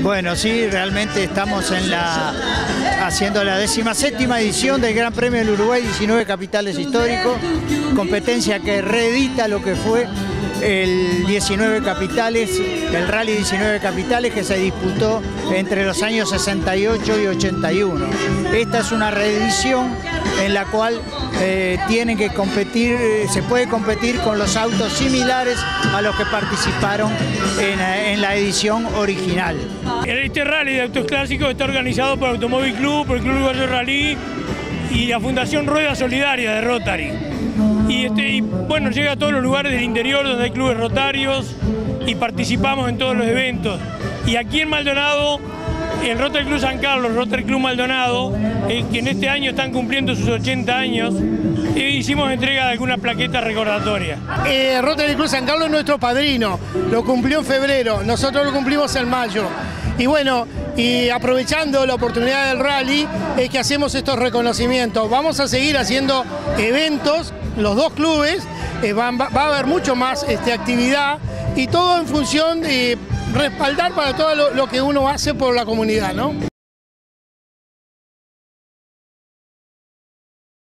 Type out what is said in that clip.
Bueno, sí, realmente estamos haciendo la 17ª edición del Gran Premio del Uruguay 19 Capitales Históricos, competencia que reedita lo que fue el 19 Capitales, el Rally 19 Capitales que se disputó entre los años 68 y 81. Esta es una reedición en la cual tienen que competir, se puede competir con los autos similares a los que participaron en la edición original. Este rally de autos clásicos está organizado por Automóvil Club, por el Club Uruguayo Rally y la Fundación Rueda Solidaria de Rotary. Y bueno, llega a todos los lugares del interior donde hay clubes rotarios y participamos en todos los eventos. Y aquí en Maldonado, el Rotary Club San Carlos, Rotary Club Maldonado, que en este año están cumpliendo sus 80 años, hicimos entrega de algunas plaquetas recordatorias. Rotary Club San Carlos es nuestro padrino, lo cumplió en febrero, nosotros lo cumplimos en mayo. Y bueno, y aprovechando la oportunidad del rally, es que hacemos estos reconocimientos. Vamos a seguir haciendo eventos, los dos clubes, va a haber mucho más actividad y todo en función de respaldar para todo lo que uno hace por la comunidad, ¿no?